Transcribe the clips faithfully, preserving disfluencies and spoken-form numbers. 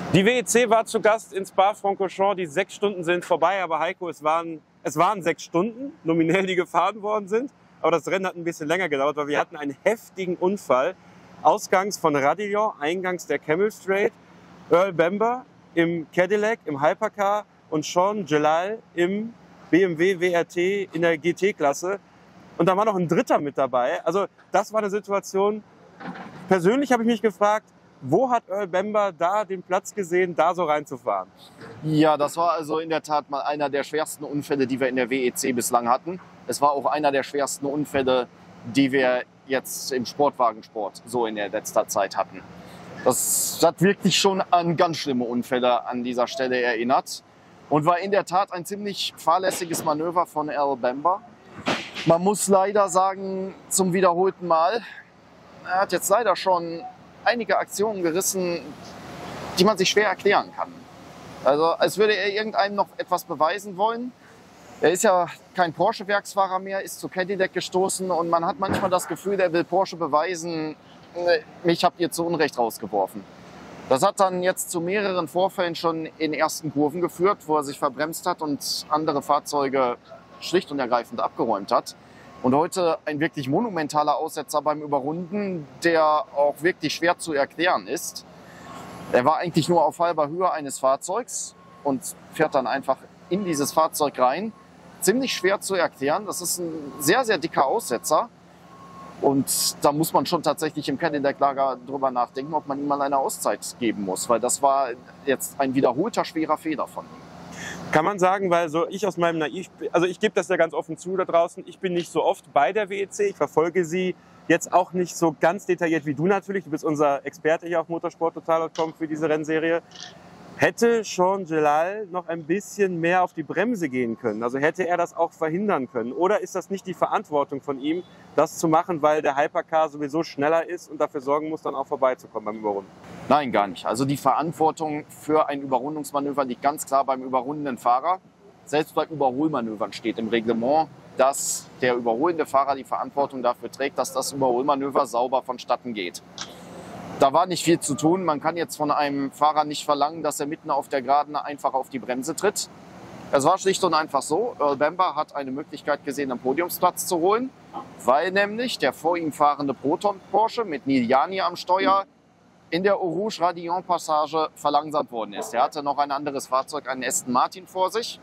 Die W E C war zu Gast in Spa-Francorchamps. Die sechs Stunden sind vorbei, aber Heiko, es waren, es waren sechs Stunden, nominell, die gefahren worden sind. Aber das Rennen hat ein bisschen länger gedauert, weil wir hatten einen heftigen Unfall. Ausgangs von Radillon, eingangs der Camel Straight, Earl Bamber im Cadillac, im Hypercar und Sean Jalal im B M W W R T in der G T-Klasse. Und da war noch ein Dritter mit dabei. Also das war eine Situation, persönlich habe ich mich gefragt, wo hat Earl Bamber da den Platz gesehen, da so reinzufahren? Ja, das war also in der Tat mal einer der schwersten Unfälle, die wir in der W E C bislang hatten. Es war auch einer der schwersten Unfälle, die wir jetzt im Sportwagensport so in der letzter Zeit hatten. Das hat wirklich schon an ganz schlimme Unfälle an dieser Stelle erinnert und war in der Tat ein ziemlich fahrlässiges Manöver von Earl Bamber. Man muss leider sagen, zum wiederholten Mal, er hat jetzt leider schon einige Aktionen gerissen, die man sich schwer erklären kann. Also als würde er irgendeinem noch etwas beweisen wollen. Er ist ja kein Porsche-Werksfahrer mehr, ist zu Cadillac gestoßen und man hat manchmal das Gefühl, er will Porsche beweisen, mich habt ihr zu Unrecht rausgeworfen. Das hat dann jetzt zu mehreren Vorfällen schon in ersten Kurven geführt, wo er sich verbremst hat und andere Fahrzeuge schlicht und ergreifend abgeräumt hat. Und heute ein wirklich monumentaler Aussetzer beim Überrunden, der auch wirklich schwer zu erklären ist. Er war eigentlich nur auf halber Höhe eines Fahrzeugs und fährt dann einfach in dieses Fahrzeug rein. Ziemlich schwer zu erklären. Das ist ein sehr, sehr dicker Aussetzer. Und da muss man schon tatsächlich im Cadillac-Lager drüber nachdenken, ob man ihm mal eine Auszeit geben muss. Weil das war jetzt ein wiederholter schwerer Fehler von ihm. Kann man sagen, weil so ich aus meinem Naiv, also ich gebe das ja ganz offen zu da draußen, ich bin nicht so oft bei der W E C, ich verfolge sie jetzt auch nicht so ganz detailliert wie du natürlich, du bist unser Experte hier auf motorsport total punkt com für diese Rennserie. Hätte Sean Jalal noch ein bisschen mehr auf die Bremse gehen können? Also hätte er das auch verhindern können? Oder ist das nicht die Verantwortung von ihm, das zu machen, weil der Hypercar sowieso schneller ist und dafür sorgen muss, dann auch vorbeizukommen beim Überrunden? Nein, gar nicht. Also die Verantwortung für ein Überrundungsmanöver liegt ganz klar beim überrundenden Fahrer. Selbst bei Überholmanövern steht im Reglement, dass der überholende Fahrer die Verantwortung dafür trägt, dass das Überholmanöver sauber vonstatten geht. Da war nicht viel zu tun. Man kann jetzt von einem Fahrer nicht verlangen, dass er mitten auf der Geraden einfach auf die Bremse tritt. Es war schlicht und einfach so, Earl Bamber hat eine Möglichkeit gesehen, einen Podiumsplatz zu holen, weil nämlich der vor ihm fahrende Proton Porsche mit Nil Jani am Steuer in der Eau Rouge Radillon Passage verlangsamt worden ist. Er hatte noch ein anderes Fahrzeug, einen Aston Martin vor sich.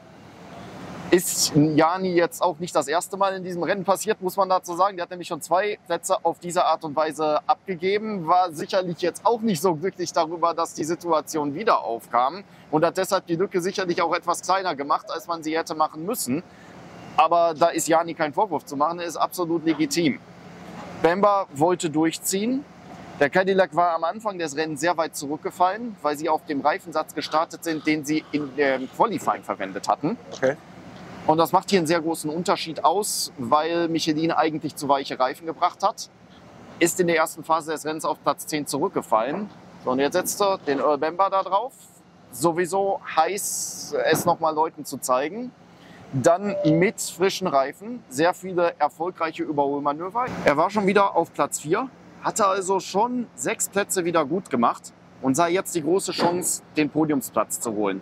Ist Jani jetzt auch nicht das erste Mal in diesem Rennen passiert, muss man dazu sagen. Der hat nämlich schon zwei Plätze auf diese Art und Weise abgegeben, war sicherlich jetzt auch nicht so glücklich darüber, dass die Situation wieder aufkam und hat deshalb die Lücke sicherlich auch etwas kleiner gemacht, als man sie hätte machen müssen. Aber da ist Jani kein Vorwurf zu machen, er ist absolut legitim. Bamber wollte durchziehen. Der Cadillac war am Anfang des Rennens sehr weit zurückgefallen, weil sie auf dem Reifensatz gestartet sind, den sie in dem Qualifying verwendet hatten. Okay. Und das macht hier einen sehr großen Unterschied aus, weil Michelin eigentlich zu weiche Reifen gebracht hat. Ist in der ersten Phase des Rennens auf Platz zehn zurückgefallen. So, und jetzt setzt er den Earl Bamber da drauf. Sowieso heiß, es nochmal Leuten zu zeigen. Dann mit frischen Reifen, sehr viele erfolgreiche Überholmanöver. Er war schon wieder auf Platz vier, hatte also schon sechs Plätze wieder gut gemacht und sah jetzt die große Chance, den Podiumsplatz zu holen.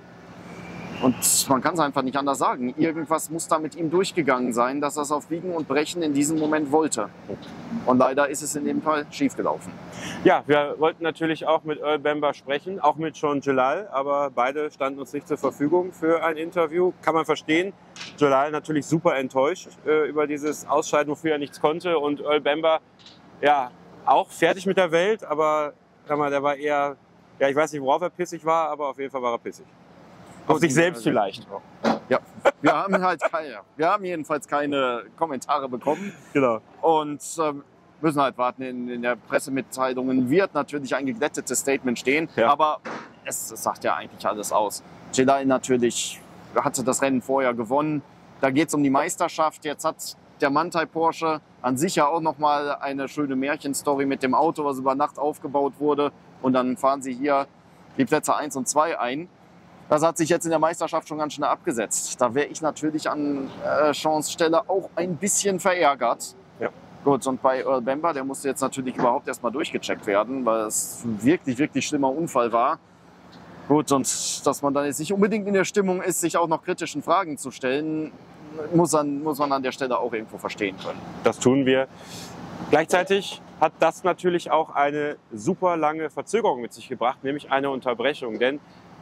Und man kann es einfach nicht anders sagen. Irgendwas muss da mit ihm durchgegangen sein, dass er es auf Biegen und Brechen in diesem Moment wollte. Und leider ist es in dem Fall schiefgelaufen. Ja, wir wollten natürlich auch mit Earl Bamber sprechen, auch mit Sean Jalal, aber beide standen uns nicht zur Verfügung für ein Interview. Kann man verstehen. Jalal natürlich super enttäuscht äh, über dieses Ausscheiden, wofür er nichts konnte. Und Earl Bamber, ja, auch fertig mit der Welt, aber sag mal, der war eher, ja, ich weiß nicht, worauf er pissig war, aber auf jeden Fall war er pissig. Auf sich selbst vielleicht. Ja, wir haben halt keine, wir haben jedenfalls keine Kommentare bekommen. Genau. Und ähm, müssen halt warten. In, in der Pressemitteilungen wird natürlich ein geglättetes Statement stehen, ja. aber es, es sagt ja eigentlich alles aus. Jalal natürlich hatte das Rennen vorher gewonnen. Da geht es um die Meisterschaft. Jetzt hat der Manthey Porsche an sich ja auch nochmal eine schöne Märchenstory mit dem Auto, was über Nacht aufgebaut wurde. Und dann fahren sie hier die Plätze eins und zwei ein. Das hat sich jetzt in der Meisterschaft schon ganz schnell abgesetzt. Da wäre ich natürlich an äh, Seans Stelle auch ein bisschen verärgert. Ja. Gut, und bei Earl Bamber, der musste jetzt natürlich überhaupt erstmal durchgecheckt werden, weil es ein wirklich, wirklich schlimmer Unfall war. Gut, und dass man dann jetzt nicht unbedingt in der Stimmung ist, sich auch noch kritischen Fragen zu stellen, muss, dann, muss man an der Stelle auch irgendwo verstehen können. Das tun wir. Gleichzeitig hat das natürlich auch eine super lange Verzögerung mit sich gebracht, nämlich eine Unterbrechung. Denn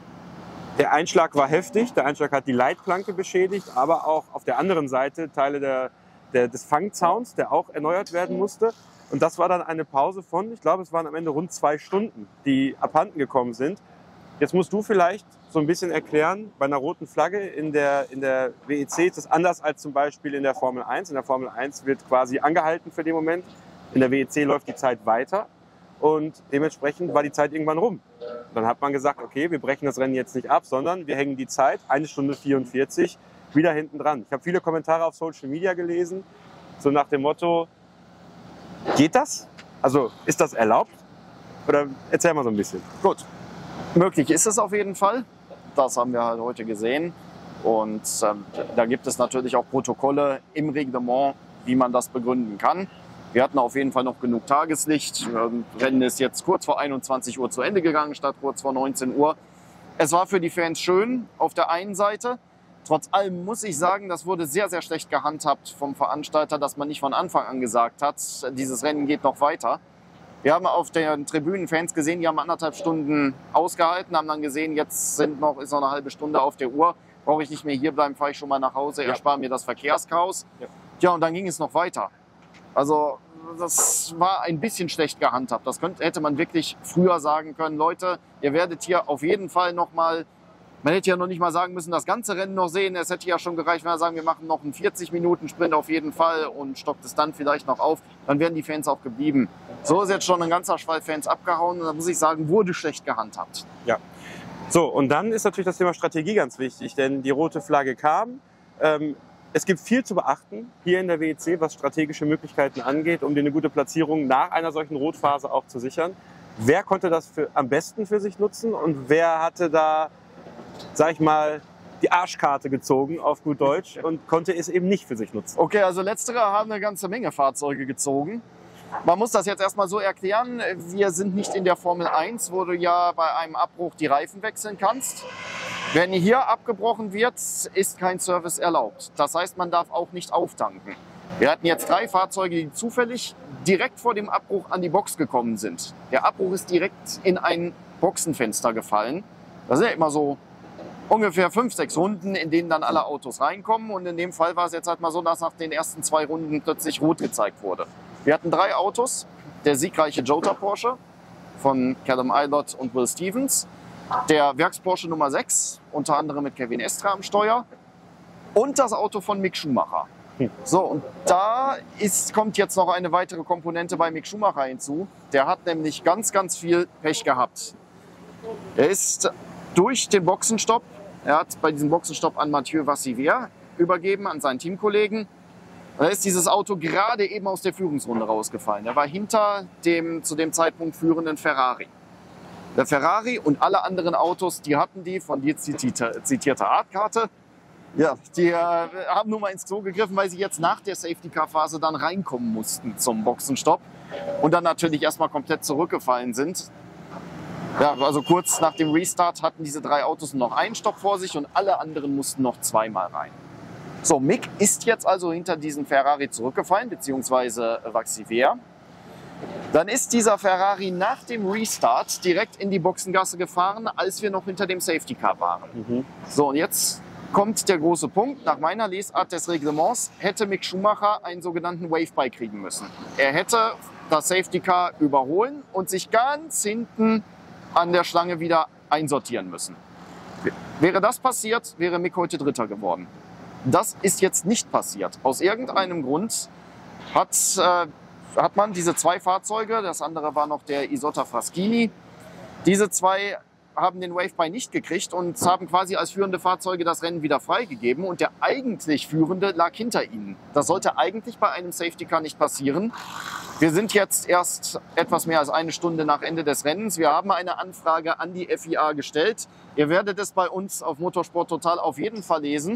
der Einschlag war heftig, der Einschlag hat die Leitplanke beschädigt, aber auch auf der anderen Seite Teile der, der, des Fangzauns, der auch erneuert werden musste. Und das war dann eine Pause von, ich glaube, es waren am Ende rund zwei Stunden, die abhanden gekommen sind. Jetzt musst du vielleicht so ein bisschen erklären, bei einer roten Flagge in der, in der W E C ist das anders als zum Beispiel in der Formel eins. In der Formel eins wird quasi angehalten für den Moment. In der W E C läuft die Zeit weiter und dementsprechend war die Zeit irgendwann rum. Dann hat man gesagt, okay, wir brechen das Rennen jetzt nicht ab, sondern wir hängen die Zeit, eine Stunde vierundvierzig, wieder hinten dran. Ich habe viele Kommentare auf Social Media gelesen, so nach dem Motto, geht das? Also ist das erlaubt? Oder erzähl mal so ein bisschen. Gut, möglich ist es auf jeden Fall. Das haben wir halt heute gesehen. Und ähm, da gibt es natürlich auch Protokolle im Reglement, wie man das begründen kann. Wir hatten auf jeden Fall noch genug Tageslicht. Ähm, Rennen ist jetzt kurz vor einundzwanzig Uhr zu Ende gegangen, statt kurz vor neunzehn Uhr. Es war für die Fans schön auf der einen Seite. Trotz allem muss ich sagen, das wurde sehr, sehr schlecht gehandhabt vom Veranstalter, dass man nicht von Anfang an gesagt hat, dieses Rennen geht noch weiter. Wir haben auf den Tribünen Fans gesehen, die haben anderthalb Stunden ausgehalten, haben dann gesehen, jetzt sind noch, ist noch eine halbe Stunde auf der Uhr. Brauche ich nicht mehr hier bleiben, fahre ich schon mal nach Hause, erspare mir das Verkehrschaos. Ja. ja, und dann ging es noch weiter. Also das war ein bisschen schlecht gehandhabt. Das könnte, hätte man wirklich früher sagen können. Leute, ihr werdet hier auf jeden Fall noch mal, man hätte ja noch nicht mal sagen müssen, das ganze Rennen noch sehen. Es hätte ja schon gereicht, wenn wir sagen, wir machen noch einen vierzig Minuten Sprint auf jeden Fall und stockt es dann vielleicht noch auf. Dann wären die Fans auch geblieben. So ist jetzt schon ein ganzer Schwall Fans abgehauen. Und da muss ich sagen, wurde schlecht gehandhabt. Ja. So, und dann ist natürlich das Thema Strategie ganz wichtig, denn die rote Flagge kam. Ähm, es gibt viel zu beachten hier in der W E C, was strategische Möglichkeiten angeht, um dir eine gute Platzierung nach einer solchen Rotphase auch zu sichern. Wer konnte das für, am besten für sich nutzen und wer hatte da, sag ich mal, die Arschkarte gezogen, auf gut Deutsch, und konnte es eben nicht für sich nutzen? Okay, also letztere haben eine ganze Menge Fahrzeuge gezogen. Man muss das jetzt erstmal so erklären, wir sind nicht in der Formel eins, wo du ja bei einem Abbruch die Reifen wechseln kannst. Wenn hier abgebrochen wird, ist kein Service erlaubt. Das heißt, man darf auch nicht auftanken. Wir hatten jetzt drei Fahrzeuge, die zufällig direkt vor dem Abbruch an die Box gekommen sind. Der Abbruch ist direkt in ein Boxenfenster gefallen. Das sind ja immer so ungefähr fünf, sechs Runden, in denen dann alle Autos reinkommen. Und in dem Fall war es jetzt halt mal so, dass nach den ersten zwei Runden plötzlich rot gezeigt wurde. Wir hatten drei Autos. Der siegreiche Jota Porsche von Callum Ilott und Will Stevens. Der Werks-Porsche Nummer sechs, unter anderem mit Kevin Estre am Steuer. Und das Auto von Mick Schumacher. Hm. So, und da ist, kommt jetzt noch eine weitere Komponente bei Mick Schumacher hinzu. Der hat nämlich ganz, ganz viel Pech gehabt. Er ist durch den Boxenstopp, er hat bei diesem Boxenstopp an Mathieu Vassivier übergeben, an seinen Teamkollegen. Da ist dieses Auto gerade eben aus der Führungsrunde rausgefallen. Er war hinter dem zu dem Zeitpunkt führenden Ferrari. Der Ferrari und alle anderen Autos, die hatten die von dir zitierte, zitierte Artkarte. Ja, die äh, haben nur mal ins Klo gegriffen, weil sie jetzt nach der Safety-Car-Phase dann reinkommen mussten zum Boxenstopp und dann natürlich erstmal komplett zurückgefallen sind. Ja, also kurz nach dem Restart hatten diese drei Autos noch einen Stopp vor sich und alle anderen mussten noch zweimal rein. So, Mick ist jetzt also hinter diesen Ferrari zurückgefallen, beziehungsweise Vaxivier. Dann ist dieser Ferrari nach dem Restart direkt in die Boxengasse gefahren, als wir noch hinter dem Safety Car waren. Mhm. So, und jetzt kommt der große Punkt. Nach meiner Lesart des Reglements hätte Mick Schumacher einen sogenannten Wave-By kriegen müssen. Er hätte das Safety Car überholen und sich ganz hinten an der Schlange wieder einsortieren müssen. Wäre das passiert, wäre Mick heute Dritter geworden. Das ist jetzt nicht passiert. Aus irgendeinem Grund hat, äh, hat man diese zwei Fahrzeuge, das andere war noch der Isotta Fraschini, diese zwei haben den Wave-By nicht gekriegt und haben quasi als führende Fahrzeuge das Rennen wieder freigegeben und der eigentlich Führende lag hinter ihnen. Das sollte eigentlich bei einem Safety Car nicht passieren. Wir sind jetzt erst etwas mehr als eine Stunde nach Ende des Rennens. Wir haben eine Anfrage an die F I A gestellt. Ihr werdet es bei uns auf Motorsport Total auf jeden Fall lesen.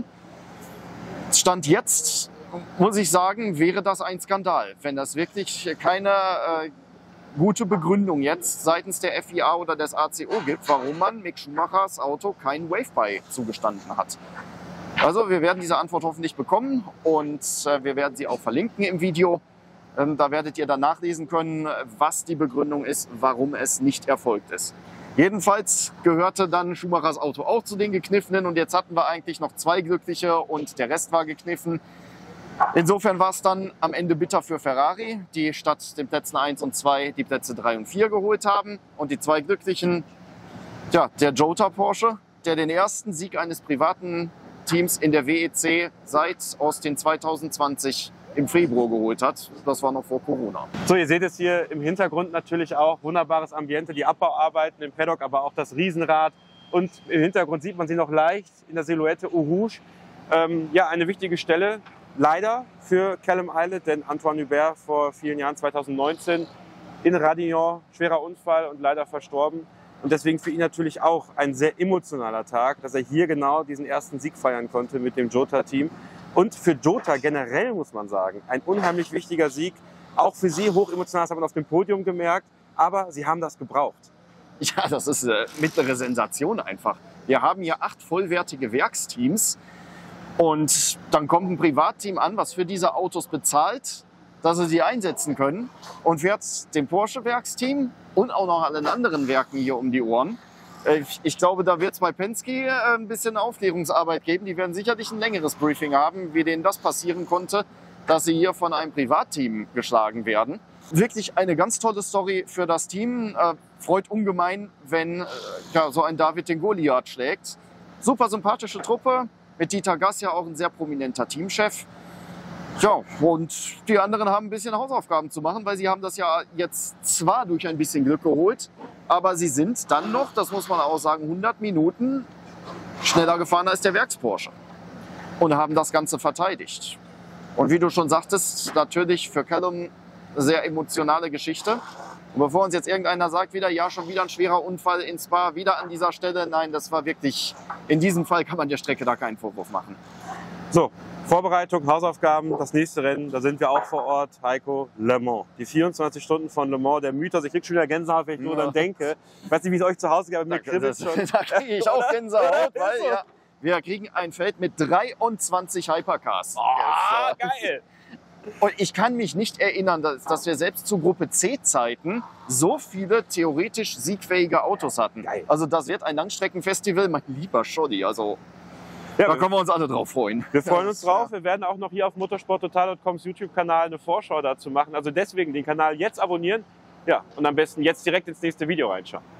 Stand jetzt, muss ich sagen, wäre das ein Skandal, wenn das wirklich keine, äh, gute Begründung jetzt seitens der F I A oder des A C O gibt, warum man Mick Schumachers Auto kein Wave-Buy zugestanden hat. Also wir werden diese Antwort hoffentlich bekommen und äh, wir werden sie auch verlinken im Video. Ähm, da werdet ihr dann nachlesen können, was die Begründung ist, warum es nicht erfolgt ist. Jedenfalls gehörte dann Schumachers Auto auch zu den Gekniffenen und jetzt hatten wir eigentlich noch zwei Glückliche und der Rest war gekniffen. Insofern war es dann am Ende bitter für Ferrari, die statt den Plätzen eins und zwei die Plätze drei und vier geholt haben. Und die zwei Glücklichen, ja, der Jota Porsche, der den ersten Sieg eines privaten Teams in der W E C seit Austin zwanzig zwanzig im Februar geholt hat. Das war noch vor Corona. So, ihr seht es hier im Hintergrund natürlich auch. Wunderbares Ambiente, die Abbauarbeiten im Paddock, aber auch das Riesenrad. Und im Hintergrund sieht man sie noch leicht in der Silhouette Eau Rouge. Ähm, ja, eine wichtige Stelle. Leider für Callum Ilott, denn Antoine Hubert vor vielen Jahren, zwanzig neunzehn, in Radignan, schwerer Unfall und leider verstorben. Und deswegen für ihn natürlich auch ein sehr emotionaler Tag, dass er hier genau diesen ersten Sieg feiern konnte mit dem Jota-Team. Und für Jota generell muss man sagen, ein unheimlich wichtiger Sieg. Auch für sie hoch emotional, das hat man auf dem Podium gemerkt. Aber sie haben das gebraucht. Ja, das ist eine mittlere Sensation einfach. Wir haben hier acht vollwertige Werksteams. Und dann kommt ein Privatteam an, was für diese Autos bezahlt, dass sie sie einsetzen können. Und fährt dem Porsche-Werksteam und auch noch allen anderen Werken hier um die Ohren. Ich glaube, da wird es bei Penske ein bisschen Aufklärungsarbeit geben. Die werden sicherlich ein längeres Briefing haben, wie denen das passieren konnte, dass sie hier von einem Privatteam geschlagen werden. Wirklich eine ganz tolle Story für das Team. Äh, freut ungemein, wenn äh, ja, so ein David den Goliath schlägt. Super sympathische Truppe. Mit Dieter Gass ja auch ein sehr prominenter Teamchef. Ja, und die anderen haben ein bisschen Hausaufgaben zu machen, weil sie haben das ja jetzt zwar durch ein bisschen Glück geholt, aber sie sind dann noch, das muss man auch sagen, hundert Minuten schneller gefahren als der Werks-Porsche und haben das Ganze verteidigt. Und wie du schon sagtest, natürlich für Callum eine sehr emotionale Geschichte. Und bevor uns jetzt irgendeiner sagt, wieder, ja, schon wieder ein schwerer Unfall in Spa, wieder an dieser Stelle, nein, das war wirklich, in diesem Fall kann man der Strecke da keinen Vorwurf machen. So, Vorbereitung, Hausaufgaben, das nächste Rennen, da sind wir auch vor Ort, Heiko, Le Mans. Die vierundzwanzig Stunden von Le Mans, der Mythos, ich krieg schon wieder Gänsehaut, wenn ich ja. nur dann denke. Ich weiß nicht, wie es euch zu Hause geht, aber mir kribbelt schon. Da kriege ich auch Gänsehaut, weil ja, wir kriegen ein Feld mit dreiundzwanzig Hypercars. Oh, geil! Und ich kann mich nicht erinnern, dass, dass wir selbst zu Gruppe C-Zeiten so viele theoretisch siegfähige Autos hatten. Geil. Also das wird ein Langstreckenfestival, mein lieber Schoddi. Also ja, da können wir uns alle drauf freuen. Wir freuen ja, uns drauf. Wir werden auch noch hier auf motorsport-total punkt coms YouTube-Kanal eine Vorschau dazu machen. Also deswegen den Kanal jetzt abonnieren. Ja, und am besten jetzt direkt ins nächste Video reinschauen.